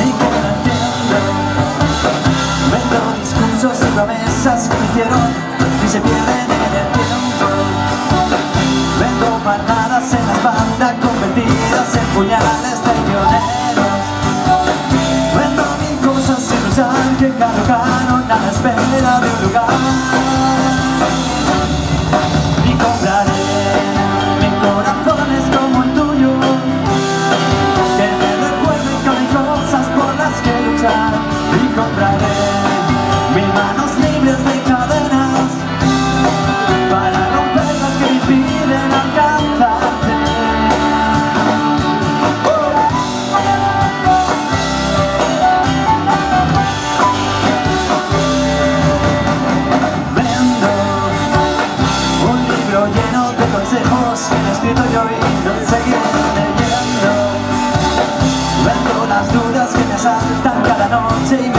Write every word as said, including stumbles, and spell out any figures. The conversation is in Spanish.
y que no entiendo. Vendo discursos y promesas que me hicieron y se pierden en el tiempo. Vendo palmadas en la espalda convertidas en puñales de pioneros. Vendo mil cosas sin usar que caducaron a la espera de un lugar. Y compraré mil corazones como el tuyo, que me recuerden que hay cosas por las que luchar. Y compraré mil manos libres de cadenas para romper las que me impiden alcanzarte. Vendo un libro lleno de consejos que he escrito yo y no seguiré leyendo. Vendo las dudas que me asaltan cada noche y